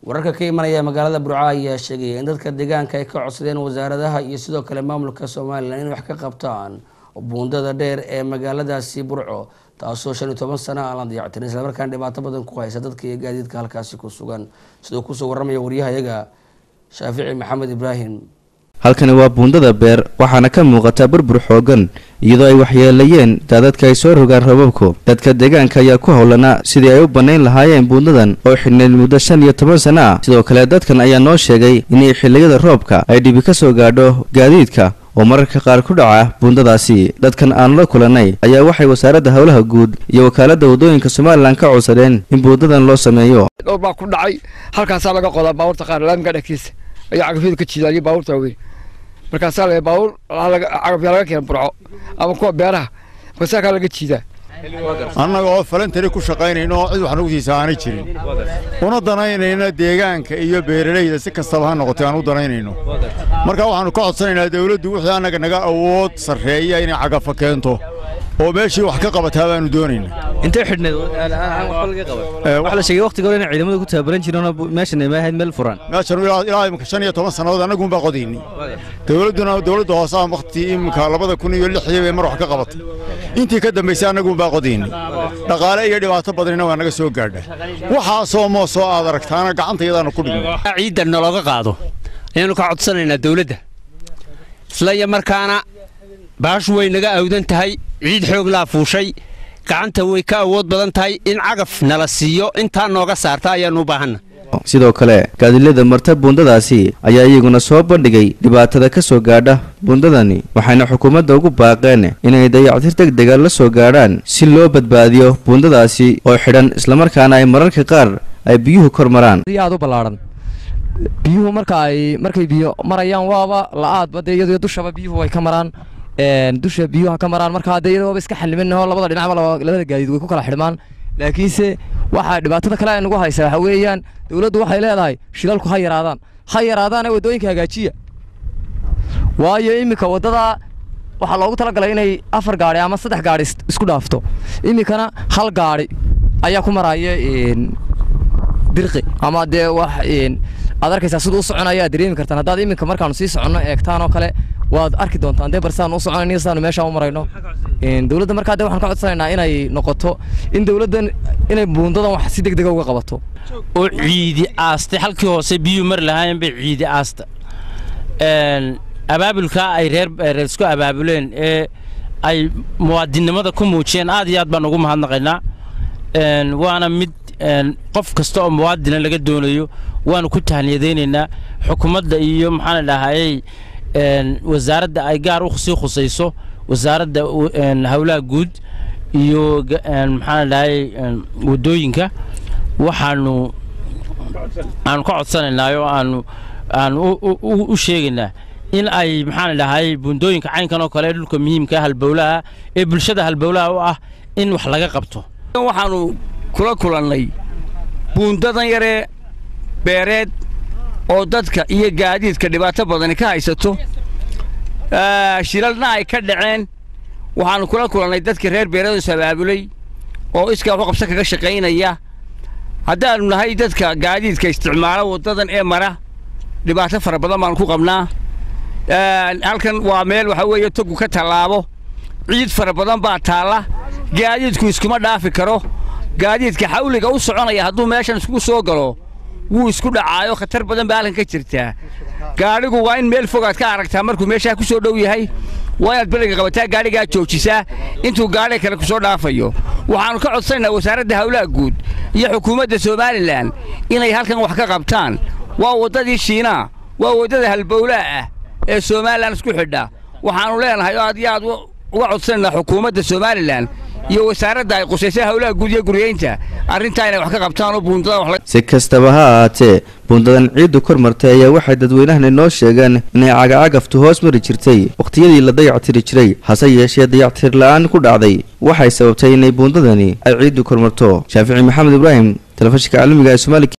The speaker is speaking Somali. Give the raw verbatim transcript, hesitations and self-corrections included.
wararka ka imanaya magaalada Burco ayaa sheegay in dadka deegaanka ay ka codsadeen wasaaradaha iyo sidoo kale maamulka Soomaaliland in wax ka qabtaan buundada dheer ee magaaladaasi Burco taasoo shan iyo toban sano aan la dayactirin isla markaana dhibaato badan ku haysa dadka iyo gaadiidka halkaasi ku sugan sidoo ku soo waramaya wariyahayaga Shaafici Maxamed Ibrahim. halkani waa buundada beer waxaana ka muuqata burbur xoogan iyadoo ay waxyeelayeen daadadka ay soo rogaan roobabku dadka deegaanka ayaa ku howlana sidii ay u banayn lahaayeen buundadan oo xidhneyd muddo shan iyo toban sano ah sidoo kale dadkan ayaa noo sheegay in xilliyada roobka ay dhibi ka soo gaadho gaadiidka oo mararka qaar ku dhaca buundadaasi dadkan aan la kulanay ayaa waxay wasaaradda howlaha guud iyo wakaaladda wadooyinka Soomaaliland ka codsadeen in buundadan loo sameeyo dhowr baa ku dhacay halkaas laga qodaa baabuurta qaar laamka dhakiis ayaa cagafyada ka jiidayay baabuurta weyn markaas la baabuur cagafyada laga keenay Burco ama kuwa beeraha markaas laga jiidaa annaga oo falantari ku shaqaynayno cid wax nagu siisaanay jirin una danaynayna deegaanka iyo beeralayda si kastaba ha noqotay aan u danaynayno marka waxaanu ka codsanaynaa dawladdu wixii anaga naga awood sareeya inay cagafa keento oo meeshii wax ka qabataa baanu doonaynaa intee xidhneed aan wax laga qaban waxa la sheegay waqtiga hore in ciidamadu ku tababaran jireen oo meeshan ay maahayd meel furan meeshan ilaa imka shan iyo toban sanadood anagu baa qodaynay dawladuna dawladda hoose ah waqti imka labada kun iyo lix iyo mar wax ka qabatay intii ka dambeysay anagu baa qodaynay dhaqaale iyo dhibaato badanina waa naga soo gaadhay waxa soo moo soo aad aragtaana gacantayadana ku dhigay ciidan nalaga qaado aynu ka codsanaynaa dawladda isla markaana baash way naga awdan tahay ciid xoog la fuushay gacanta way ka awood badan tahay in cagaf nala siiyo inta nooga saarta ayaan u baahanaa sidoo kale gaadiidlada marta buundadaasi ayaa iyaguna soo bandhigay dhibaatada ka soo gaadha buundadani waxayna xukuumadda ugu baaqeen inay dayactir degdeg ah la soo gaadhaan si loo badbaadiyo buundadaasi oo xidhan isla markaana ay mararka qaar ay biyuhu kor maraan aad u balaaran biyuhu marka ay markay biyo marayaan waaba la'aad badeeyadu dushaba biyuhu way ka maraan een dusha biyuhu ka maraan marka adeeyadu iska xalliminno labada dhinacba labada gaadiid way ku kala xidhmaan laakiinse waxa dhibaatada kale ay nagu haysaa waxa weeyaan dawladdu waxay leedahay shilalku ha yaraadaan ha yaraadaan wadooyinka hagaajiya waayo imika wadada waxa loogu talagalay inay afar gaari ama saddex gaari isku dhaafto imikana hal gaari ayaa ku maraya in dirqi ama de wax in aad arkaysaa sidoo u soconaya dareemi kartaan haddaad imika markaan sii soconno eegtaan oo kale waad arki doontaan de barsaan u soconayna saan meesha u marayno in dawladda markaa de waxaan ka codsanaynaa inay noqoto in dawladdan inay buundadan wax si degdeg ah uga qabato oo ciidi aastay halkii hoose biyo mar lahayn bay ciidi aasta een abaabulka ay reer reer isku abaabuleen ee ay muwaadinimada ku muujiyeen aad iyo aad baan ugu mahadnaqaynaa een waana mid een qof kasta oo muwaadin laga doonayo waanu ku tahniyadeynaynaa xukuumadda iyo maxaan dhahaayay een wasaaradda ay gaar u sii khusayso wasaaradda een hawlaha guud iyo een maxaan dhahaayay wadooyinka waxaanu aan ka codsanaynaa oo aanu aan u sheegaynaa in ay maxaan dhahaayay buundooyinka caynkan oo kale dhulka muhiimka halbowlaha ee bulshada halbowlaha u ah in wax laga qabto waxaanu kula kulannay buundadan yare beereed oo dadka iyo gaadiidka dhibaato badan ka haysato shilalna ay ka dhaceen waxaanu kula kulannay dadka reer beereed oo sabaabulay oo iska wax qabsan kaga shaqeynaya haddaanu nahay dadka gaadiidka isticmaala wadadan ee mara dhibaato fara badan baan ku qabnaa halkan waa meel waxa weeye togu ka tallaabo ciid fara badan baa taalla gaadiidku iskuma dhaafi karo gaadiidka xawliga u soconaya hadduu meeshan isku soo galo wuu isku dhacaayo khatar badan baa halkan ka jirtaa gaadhigu waa in meel fogaad ka aragtaa markuu meesha ku soo dhow yahay waa inaad bariga qabataa gaadhigaa joojisaa intuu gaadhi kale ku soo dhaafayo waxaanu ka codsanaynaa wasaaradda hawlaha guud iyo xukuumadda Soomaaliland inay halkan wax ka qabtaan waa wadadii Shiina waa wadada halbowlaha ah ee Soomaaliland isku xidha waxaanu leenahay aad iyo aad uga codsanaynaa xukuumadda Soomaaliland iyo wasaaradda ay qusaysaa hawlaha guud iyo guryeynta arrinta inay wax ka qabtaan oo buundada wax si kastaba ha ahaatee buundadan ciidu kor martay ayaa waxay dadweynaha noo sheegeen inay cagacagaftu hoos mari jirtay waqtiyadii la dayactiri jiray hase yeeshee dayactir la'aan ku dhacday waxay sababtay inay buundadani ay ciidu kor marto Shaafici Maxamed Ibrahim telefishinka caalamiga ee Soomaaliya.